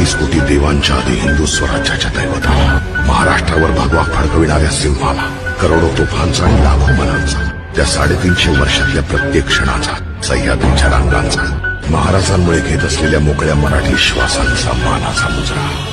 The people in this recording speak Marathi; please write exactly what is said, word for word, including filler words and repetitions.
अडतीस कोटी देवांच्या आधी हिंदू स्वराज्याच्या दैवताला, महाराष्ट्रावर भगवा फडकविणाऱ्या सिंहाला, करोडो तोफांचा आणि लाखो मनांचा, त्या साडेतीनशे वर्षातल्या प्रत्येक क्षणाचा, सह्याद्रीच्या रांगांचा, महाराजांमुळे घेत असलेल्या मोकळ्या मराठी श्वासांचा मानाचा मुजरा.